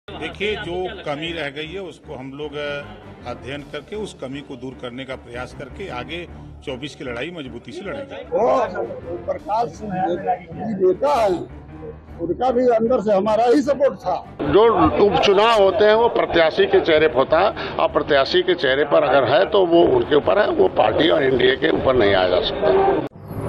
देखिए, जो कमी रह गई है उसको हम लोग अध्ययन करके उस कमी को दूर करने का प्रयास करके आगे 24 की लड़ाई मजबूती से लड़ेंगे। प्रकाश सिंह नेता है, उनका भी अंदर से हमारा ही सपोर्ट था। जो उपचुनाव होते हैं वो प्रत्याशी के चेहरे पर होता है और प्रत्याशी के चेहरे पर अगर है तो वो उनके ऊपर है, वो पार्टी और एनडीए के ऊपर नहीं आया जा सकता।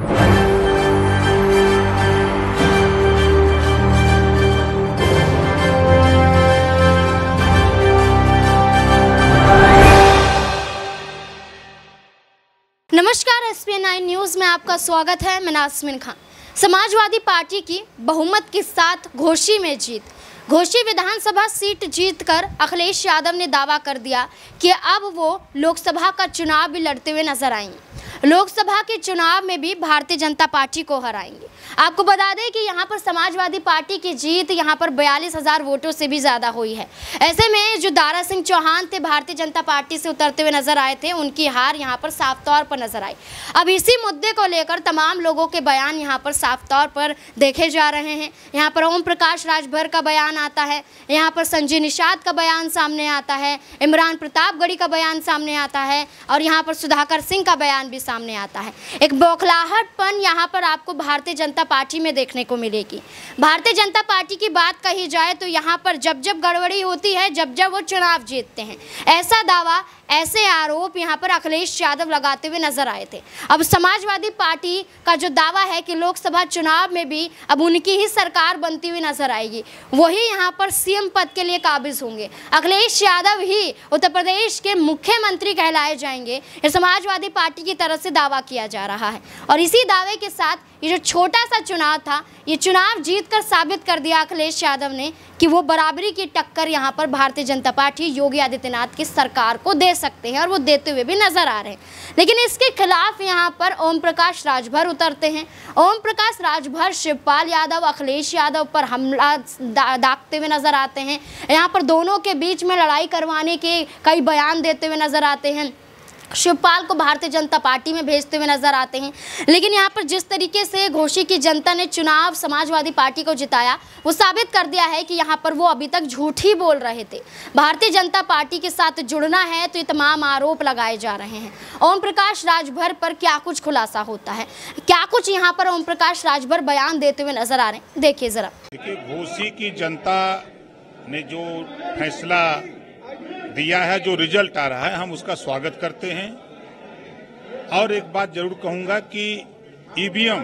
नमस्कार, SPN9 न्यूज़ में आपका स्वागत है। मैं नाज़मीन खान। समाजवादी पार्टी की बहुमत के साथ घोसी में जीत। घोसी विधानसभा सीट जीतकर अखिलेश यादव ने दावा कर दिया कि अब वो लोकसभा का चुनाव भी लड़ते हुए नजर आएंगे। लोकसभा के चुनाव में भी भारतीय जनता पार्टी को हराएंगे। आपको बता दें कि यहाँ पर समाजवादी पार्टी की जीत यहाँ पर 42,000 वोटों से भी ज़्यादा हुई है। ऐसे में जो दारा सिंह चौहान थे, भारतीय जनता पार्टी से उतरते हुए नजर आए थे, उनकी हार यहाँ पर साफ तौर पर नजर आई। अब इसी मुद्दे को लेकर तमाम लोगों के बयान यहाँ पर साफ तौर पर देखे जा रहे हैं। यहाँ पर ओम प्रकाश राजभर का बयान आता है, यहाँ पर संजय निषाद का बयान सामने आता है, इमरान प्रतापगढ़ी का बयान सामने आता है और यहाँ पर सुधाकर सिंह का बयान भी सामने आता है। एक बौखलाहटपन यहाँ पर आपको भारतीय जनता पार्टी में देखने को मिलेगी। भारतीय जनता पार्टी की बात कही जाए तो यहाँ पर जब जब गड़बड़ी होती है, जब जब वो चुनाव जीतते हैं, ऐसा दावा, ऐसे आरोप यहाँ पर अखिलेश यादव लगाते हुए नजर आए थे। अब समाजवादी पार्टी का जो दावा है कि लोकसभा चुनाव में भी अब उनकी ही सरकार बनती हुई नजर आएगी, वही यहाँ पर सीएम पद के लिए काबिज होंगे। अखिलेश यादव ही उत्तर प्रदेश के मुख्यमंत्री कहलाए जाएंगे, ये समाजवादी पार्टी की तरफ से दावा किया जा रहा है। और इसी दावे के साथ ये जो छोटा सा चुनाव था, ये चुनाव जीतकर साबित कर दिया अखिलेश यादव ने कि वो बराबरी की टक्कर यहाँ पर भारतीय जनता पार्टी योगी आदित्यनाथ की सरकार को दे सकते हैं और वो देते हुए भी नजर आ रहे हैं। लेकिन इसके खिलाफ यहाँ पर ओम प्रकाश राजभर उतरते हैं। ओम प्रकाश राजभर शिवपाल यादव, अखिलेश यादव पर हमला दागते हुए नजर आते हैं। यहाँ पर दोनों के बीच में लड़ाई करवाने के कई बयान देते हुए नजर आते हैं। शिवपाल को भारतीय जनता पार्टी में भेजते हुए नजर आते हैं। लेकिन यहाँ पर जिस तरीके से घोसी की जनता ने चुनाव समाजवादी पार्टी को जिताया, वो साबित कर दिया है कि यहाँ पर वो अभी तक झूठ ही बोल रहे थे। भारतीय जनता पार्टी के साथ जुड़ना है तो ये तमाम आरोप लगाए जा रहे हैं। ओम प्रकाश राजभर पर क्या कुछ खुलासा होता है, क्या कुछ यहाँ पर ओम प्रकाश राजभर बयान देते हुए नजर आ रहे हैं, देखिए जरा। देखिए, घोसी की जनता ने जो फैसला दिया है, जो रिजल्ट आ रहा है, हम उसका स्वागत करते हैं। और एक बात जरूर कहूंगा कि ईवीएम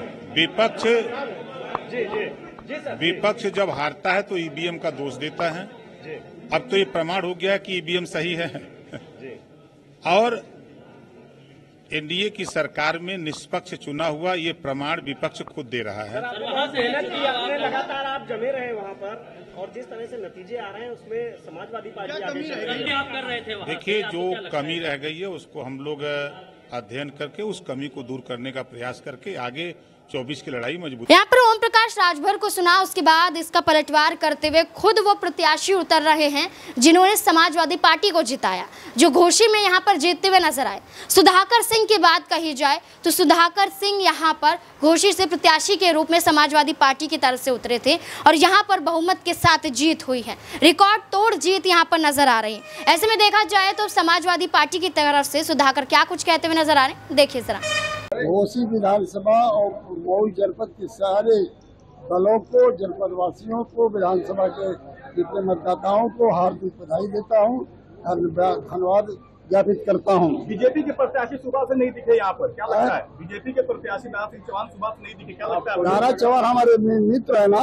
विपक्ष जब हारता है तो ईवीएम का दोष देता है। अब तो ये प्रमाण हो गया कि ईवीएम सही है और एनडीए की सरकार में निष्पक्ष चुना हुआ ये प्रमाण विपक्ष खुद दे रहा है। लगातार आप जमे रहे वहाँ पर और जिस तरह से नतीजे आ रहे हैं उसमें समाजवादी पार्टी आगे कर रहे थे। देखिए, जो कमी रह गई है उसको हम लोग अध्ययन करके उस कमी को दूर करने का प्रयास करके आगे 24 की लड़ाई मजबूत। यहाँ पर ओम प्रकाश राजभर को सुना, उसके बाद इसका पलटवार करते हुए खुद वो प्रत्याशी उतर रहे हैं जिन्होंने समाजवादी पार्टी को जिताया, जो घोसी में यहाँ पर जीतते हुए नजर आए। सुधाकर सिंह की बात कही जाए तो सुधाकर सिंह यहाँ पर घोसी से प्रत्याशी के रूप में समाजवादी पार्टी की तरफ से उतरे थे और यहाँ पर बहुमत के साथ जीत हुई है। रिकॉर्ड तोड़ जीत यहाँ पर नजर आ रही है। ऐसे में देखा जाए तो समाजवादी पार्टी की तरफ से सुधाकर क्या कुछ कहते हुए नजर आ रहे हैं, देखिए जरा। घोसी विधानसभा और मऊ जनपद के सारे दलों को, जनपद वासियों को, विधानसभा के जितने मतदाताओं को हार्दिक बधाई देता हूँ, धन्यवाद ज्ञापित करता हूँ। बीजेपी के प्रत्याशी सुबह से नहीं दिखे यहाँ पर, क्या लगता है? बीजेपी के प्रत्याशी दारा सिंह चौहान सुबह से नहीं दिखे, क्या लगता है? दारा चौहान हमारे मित्र है ना,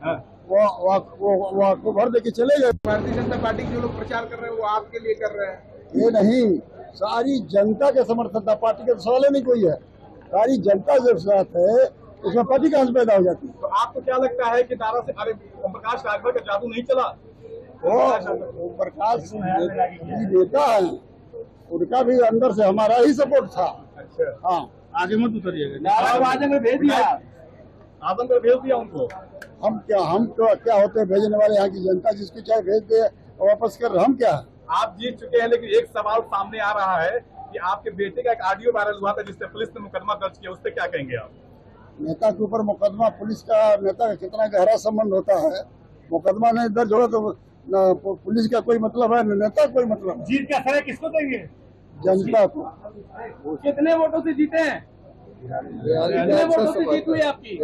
वो आपको भर देके चले गए। भारतीय जनता पार्टी के जो लोग प्रचार कर रहे हैं वो आपके लिए कर रहे हैं। ये नहीं, सारी जनता के समर्थन था, पार्टी के सवाल नहीं कोई है। सारी जनता जब साथ है उसमें पार्टी कहाँ से पैदा हो जाती है? तो आपको क्या लगता है कि दारा से ओम प्रकाश राजभर का जादू नहीं चला? वो प्रकाश सिंह नेता है, उनका भी अंदर से हमारा ही सपोर्ट था। अच्छा, हाँ, आगे मत उतरिएगा। आजम में भेज दिया, आजम में भेज दिया उनको। हम क्या होते हैं भेजने वाले? यहाँ की जनता जिसको चाहे भेज दे और वापस कर, हम क्या? आप जीत चुके हैं, लेकिन एक सवाल सामने आ रहा है कि आपके बेटे का एक ऑडियो वायरल हुआ था जिससे पुलिस ने मुकदमा दर्ज किया, उस पर क्या कहेंगे आप? नेता के ऊपर मुकदमा, पुलिस का नेता का कितना गहरा संबंध होता है। मुकदमा नहीं दर्ज होगा तो न पुलिस का कोई मतलब है, न नेता कोई मतलब है। जीत का श्रेय किसको देंगे? जनता को। कितने वोटों से जीते हैं? कितने वोटों से जीत हुई आपकी?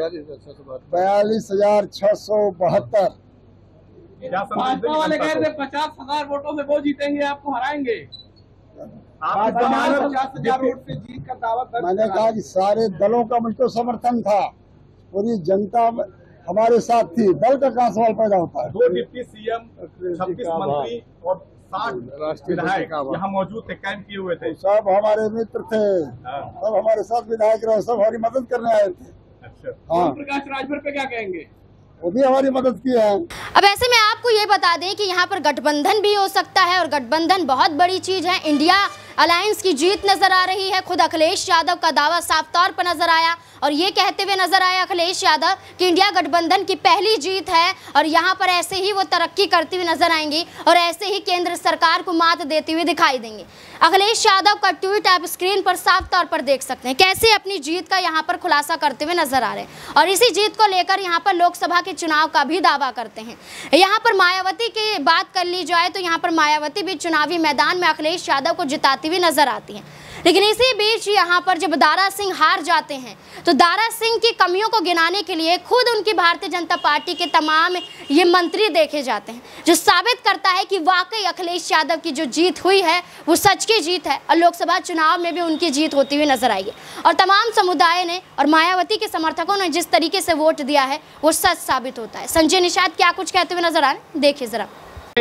42,672। भाजपा वाले कह रहे थे 50,000 वोटों से वो जीतेंगे, आपको हराएंगे। आप 50,000 वोट से जीत का दावा कर। मैंने कहा कि सारे दलों का मुझको समर्थन था, पूरी जनता हमारे साथ थी, दल का कहाँ सवाल पैदा होता है। 2 डिप्टी सीएम, 26 मंत्री और 60 विधायक यहाँ मौजूद थे, कैंप किए हुए थे। सब हमारे मित्र थे, सब हमारे साथ विधायक रहे, सब हमारी मदद करने आए थे। अच्छा, हाँ, प्रकाश राजभर पे क्या कहेंगे? वो भी हमारी मदद की है। अब ऐसे में आपको ये बता दें कि यहाँ पर गठबंधन भी हो सकता है, और गठबंधन बहुत बड़ी चीज है। इंडिया अलायंस की जीत नजर आ रही है। खुद अखिलेश यादव का दावा साफ तौर पर नजर आया, और ये कहते हुए नजर आए अखिलेश यादव कि इंडिया गठबंधन की पहली जीत है, और यहाँ पर ऐसे ही वो तरक्की करती हुई नजर आएंगी और ऐसे ही केंद्र सरकार को मात देती हुई दिखाई देंगे। अखिलेश यादव का ट्वीट आप स्क्रीन पर साफ तौर पर देख सकते हैं, कैसे अपनी जीत का यहाँ पर खुलासा करते हुए नजर आ रहे हैं, और इसी जीत को लेकर यहाँ पर लोकसभा के चुनाव का भी दावा करते हैं। यहाँ पर मायावती की बात कर ली जाए तो यहाँ पर मायावती भी चुनावी मैदान में अखिलेश यादव को जिताती हुई नजर आती हैं। लेकिन इसी बीच यहाँ पर जब दारा सिंह हार जाते हैं तो दारा सिंह की कमियों को गिनाने के लिए खुद उनकी भारतीय जनता पार्टी के तमाम ये मंत्री देखे जाते हैं, जो साबित करता है कि वाकई अखिलेश यादव की जो जीत हुई है वो सच की जीत है, और लोकसभा चुनाव में भी उनकी जीत होती हुई नजर आई है। और तमाम समुदाय ने और मायावती के समर्थकों ने जिस तरीके से वोट दिया है वो सच साबित होता है। संजय निषाद क्या कुछ कहते हुए नजर आ रहे हैं, देखिए जरा।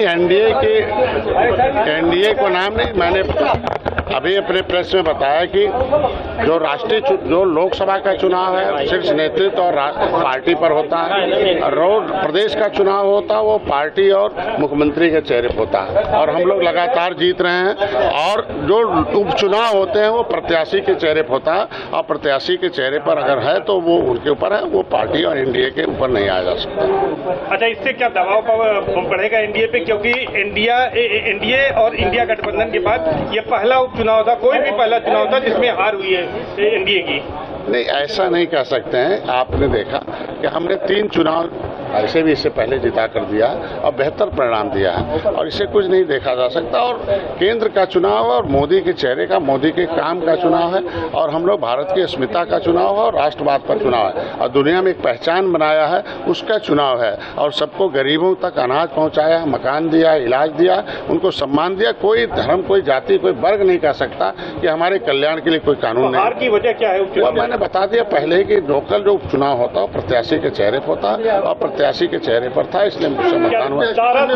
एनडीए को नाम नहीं, मैंने अभी अपने प्रेस में बताया कि जो लोकसभा का चुनाव है शीर्ष नेतृत्व और पार्टी पर होता है, और प्रदेश का चुनाव होता है वो पार्टी और मुख्यमंत्री के चेहरे पर होता है, और हम लोग लगातार जीत रहे हैं। और जो उपचुनाव होते हैं वो प्रत्याशी के चेहरे पर होता है, और प्रत्याशी के चेहरे पर अगर है तो वो उनके ऊपर है, वो पार्टी और एनडीए के ऊपर नहीं आया जा सकता। अच्छा, इससे क्या दबाव बढ़ेगा एनडीए पे, क्योंकि एनडीए और इंडिया गठबंधन के बाद ये पहला उपचुनाव था, कोई भी पहला चुनाव था जिसमें हार हुई है एनडीए की? नहीं, ऐसा नहीं कह सकते हैं। आपने देखा कि हमने 3 चुनाव ऐसे भी इससे पहले जिता कर दिया और बेहतर परिणाम दिया है, और इसे कुछ नहीं देखा जा सकता। और केंद्र का चुनाव और मोदी के चेहरे का, मोदी के काम का चुनाव है, और हम लोग भारत की अस्मिता का चुनाव है और राष्ट्रवाद का चुनाव है, और दुनिया में एक पहचान बनाया है उसका चुनाव है, और सबको गरीबों तक अनाज पहुँचाया, मकान दिया, इलाज दिया, उनको सम्मान दिया। कोई धर्म, कोई जाति, कोई वर्ग नहीं कह सकता कि हमारे कल्याण के लिए कोई कानून नहीं। हार की वजह क्या है? मैंने बता दिया पहले कि लोकल जो उपचुनाव होता है प्रत्याशी के चेहरे पर होता है, और प्रत्याशी के चेहरे पर था, इसलिए मुझसे मतदान हुआ।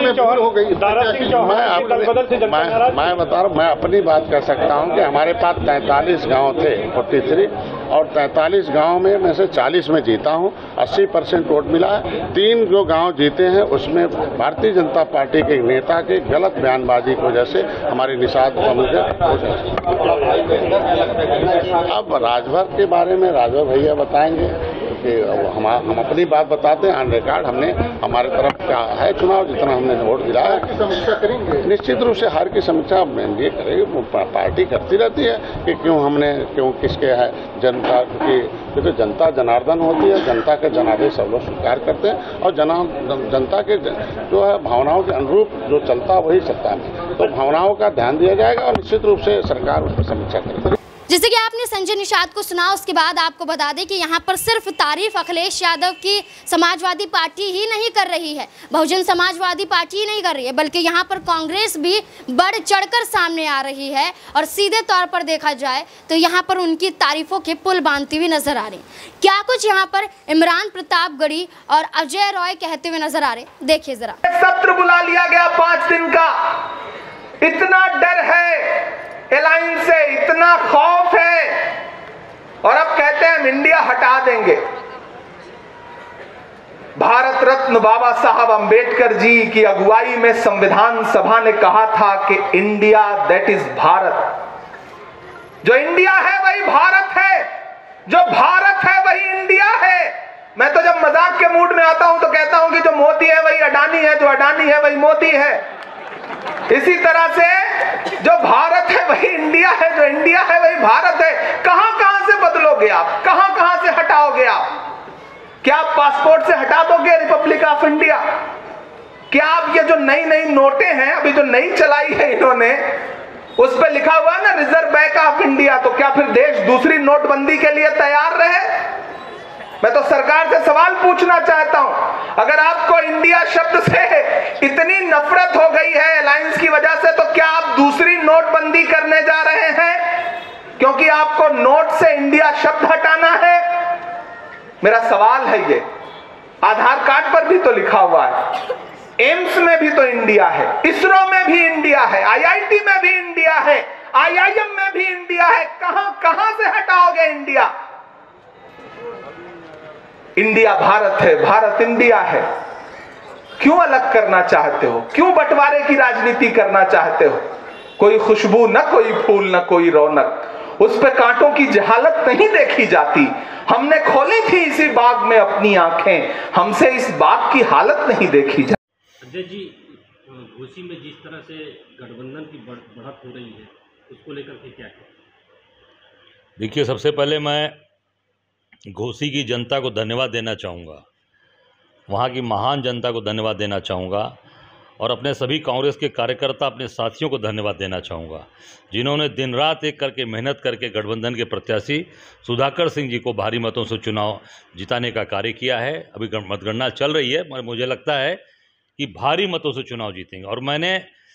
मैं बता रहा हूँ, मैं अपनी बात कर सकता हूँ कि हमारे पास 43 गांव थे, 43, और 43 गांव में से 40 में जीता हूँ, 80% वोट मिला है। 3 जो गांव जीते हैं उसमें भारतीय जनता पार्टी के नेता के गलत बयानबाजी की वजह से हमारी निषाद अब राजभर के बारे में राजभर भैया बताएंगे कि हम अपनी बात बताते हैं ऑन रिकॉर्ड। हमने हमारे तरफ क्या है चुनाव, जितना हमने वोट दिलाया समीक्षा करेंगे, निश्चित रूप से हर की समीक्षा एनडीए करेगी, पार्टी करती रहती है कि क्यों किसके है जनता की। तो जनता जनार्दन होती है, जनता के जनादेश सब लोग स्वीकार करते हैं, और जनता के जो है भावनाओं के अनुरूप जो चलता वही चलता है। तो भावनाओं का ध्यान दिया जाएगा और निश्चित रूप से सरकार उस पर समीक्षा करेगी। जैसे कि आपने संजय निषाद को सुना, उसके बाद आपको बता दें कि यहाँ पर सिर्फ तारीफ अखिलेश यादव की समाजवादी पार्टी ही नहीं कर रही है, बहुजन समाजवादी पार्टी ही नहीं कर रही है, बल्कि यहाँ पर कांग्रेस भी बढ़ चढ़कर सामने आ रही है, और सीधे तौर पर देखा जाए तो यहाँ पर उनकी तारीफों के पुल बांधती हुई नजर आ रही। क्या कुछ यहाँ पर इमरान प्रतापगढ़ी और अजय रॉय कहते हुए नजर आ रहे, देखिए जरा। सत्र बुला लिया गया 5 दिन का, इतना डर है अलायंस से, इतना खौफ है, और अब कहते हैं हम इंडिया हटा देंगे। भारत रत्न बाबा साहब अंबेडकर जी की अगुवाई में संविधान सभा ने कहा था कि इंडिया दैट इज भारत। जो इंडिया है वही भारत है, जो भारत है वही इंडिया है। मैं तो जब मजाक के मूड में आता हूं तो कहता हूं कि जो मोदी है वही अडानी है, जो अडानी है वही मोदी है। इसी तरह से जो भारत है वही इंडिया है, जो इंडिया है वही भारत है। कहां कहां से बदलोगे आप, कहां कहां से हटाओगे आप? क्या आप पासपोर्ट से हटा दोगे रिपब्लिक ऑफ इंडिया? क्या अब ये जो नई नई नोटें हैं, अभी जो नई चलाई है इन्होंने, उस पर लिखा हुआ है ना रिजर्व बैंक ऑफ इंडिया, तो क्या फिर देश दूसरी नोटबंदी के लिए तैयार रहे? मैं तो सरकार से सवाल पूछना चाहता हूं, अगर आपको इंडिया शब्द से इतनी नफरत हो गई है अलायंस की वजह से, तो क्या आप दूसरी नोटबंदी करने जा रहे हैं क्योंकि आपको नोट से इंडिया शब्द हटाना है? मेरा सवाल है ये। आधार कार्ड पर भी तो लिखा हुआ है, एम्स में भी तो इंडिया है, इसरो में भी इंडिया है, आईआईटी में भी इंडिया है, आईआईएम में भी इंडिया है। कहां से हटाओगे इंडिया? इंडिया भारत है, भारत इंडिया है। क्यों अलग करना चाहते हो? क्यों बंटवारे की राजनीति करना चाहते हो? कोई खुशबू न कोई फूल न कोई रौनक, उस पे कांटों की जहालत नहीं देखी जाती। हमने खोली थी इसी बाग में अपनी आंखें, हमसे इस बाग की हालत नहीं देखी जाती। अजय जी, घोसी में जिस तरह से गठबंधन की बढ़त हो रही है, उसको लेकर के क्या है? देखिए, सबसे पहले मैं घोसी की जनता को धन्यवाद देना चाहूँगा, वहाँ की महान जनता को धन्यवाद देना चाहूँगा, और अपने सभी कांग्रेस के कार्यकर्ता, अपने साथियों को धन्यवाद देना चाहूँगा, जिन्होंने दिन रात एक करके मेहनत करके गठबंधन के प्रत्याशी सुधाकर सिंह जी को भारी मतों से चुनाव जिताने का कार्य किया है। अभी मतगणना चल रही है, मगर मुझे लगता है कि भारी मतों से चुनाव जीतेंगे। और मैंने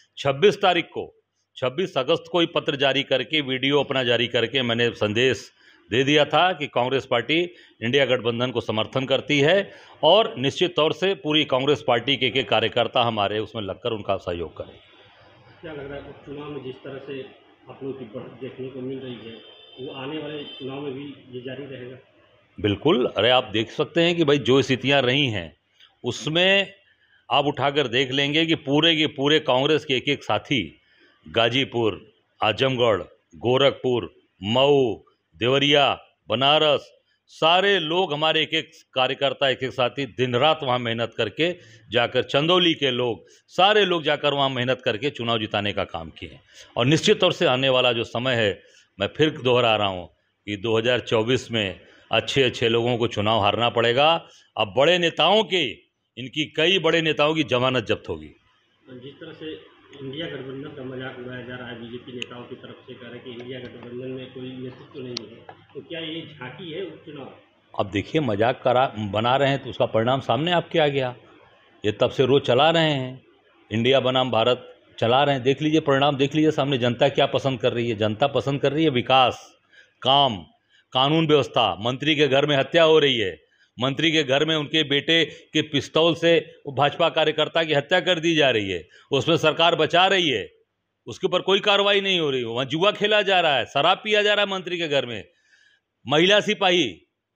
26 अगस्त को ही पत्र जारी करके, वीडियो अपना जारी करके मैंने संदेश दे दिया था कि कांग्रेस पार्टी इंडिया गठबंधन को समर्थन करती है, और निश्चित तौर से पूरी कांग्रेस पार्टी के कार्यकर्ता हमारे उसमें लगकर उनका सहयोग करें। क्या लग रहा है चुनाव में जिस तरह से आप लोगों की बढ़त देखने को मिल रही है, वो आने वाले चुनाव में भी ये जारी रहेगा? बिल्कुल। अरे आप देख सकते हैं कि भाई जो स्थितियाँ रही हैं उसमें आप उठाकर देख लेंगे कि पूरे के पूरे कांग्रेस के एक एक साथी गाजीपुर, आजमगढ़, गोरखपुर, मऊ, देवरिया, बनारस, सारे लोग हमारे एक एक कार्यकर्ता, एक एक साथी दिन रात वहाँ मेहनत करके जाकर, चंदौली के लोग, सारे लोग जाकर वहाँ मेहनत करके चुनाव जिताने का काम किए। और निश्चित तौर से आने वाला जो समय है, मैं फिर दोहरा रहा हूँ कि 2024 में अच्छे लोगों को चुनाव हारना पड़ेगा। अब बड़े नेताओं के, इनकी कई बड़े नेताओं की जमानत जब्त होगी। जिस तरह से इंडिया गठबंधन का मजाक उड़ाया जा रहा है बीजेपी नेताओं की तरफ से, कह रहे कि इंडिया गठबंधन में कोई नेतृत्व नहीं है, तो क्या ये झांकी है उपचुनाव? अब देखिए, मजाक बना रहे हैं तो उसका परिणाम सामने आपके आ गया। ये तब से रोज चला रहे हैं, इंडिया बनाम भारत चला रहे हैं, देख लीजिए परिणाम, देख लीजिए सामने जनता क्या पसंद कर रही है। जनता पसंद कर रही है विकास, काम, कानून व्यवस्था। मंत्री के घर में हत्या हो रही है, मंत्री के घर में उनके बेटे के पिस्तौल से भाजपा कार्यकर्ता की हत्या कर दी जा रही है, उसमें सरकार बचा रही है, उसके ऊपर कोई कार्रवाई नहीं हो रही। वहाँ जुआ खेला जा रहा है, शराब पिया जा रहा है मंत्री के घर में। महिला सिपाही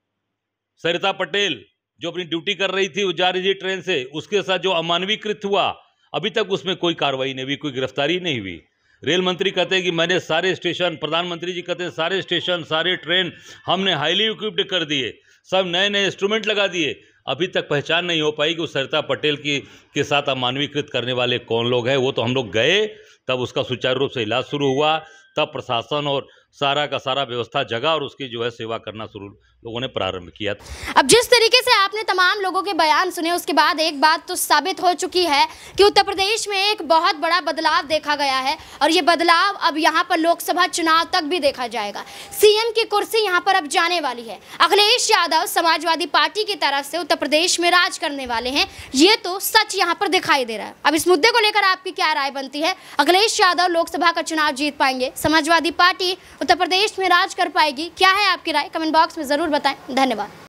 सरिता पटेल जो अपनी ड्यूटी कर रही थी, वो जा रही थी ट्रेन से, उसके साथ जो अमानवीकृत हुआ, अभी तक उसमें कोई कार्रवाई नहीं हुई, कोई गिरफ्तारी नहीं हुई। रेल मंत्री कहते हैं कि मैंने सारे स्टेशन, प्रधानमंत्री जी कहते हैं सारे स्टेशन, सारे ट्रेन हमने हाईली इक्विप्ड कर दिए, सब नए नए इंस्ट्रूमेंट लगा दिए। अभी तक पहचान नहीं हो पाई कि उस सरिता पटेल के साथ अमानवीकृत करने वाले कौन लोग हैं। वो तो हम लोग गए, तब उसका सुचारू रूप से इलाज शुरू हुआ, तब प्रशासन और सारा का सारा व्यवस्था जगह और उसकी जो है सेवा करना शुरू लोगों ने प्रारंभ किया। अब जिस तरीके से आपने तमाम लोगों के बयान सुने, उसके बाद एक बात तो साबित हो चुकी है कि उत्तर प्रदेश में एक बहुत बड़ा बदलाव देखा गया है, और ये बदलाव अब यहाँ पर लोकसभा चुनाव तक भी देखा जाएगा। सीएम की कुर्सी यहाँ पर अब जाने वाली है। अखिलेश यादव समाजवादी पार्टी की तरफ से उत्तर प्रदेश में राज करने वाले हैं, ये तो सच यहाँ पर दिखाई दे रहा है। अब इस मुद्दे को लेकर आपकी क्या राय बनती है? अखिलेश यादव लोकसभा का चुनाव जीत पाएंगे? समाजवादी पार्टी उत्तर प्रदेश में राज कर पाएगी? क्या है आपकी राय? कमेंट बॉक्स में जरूर बताएं। धन्यवाद।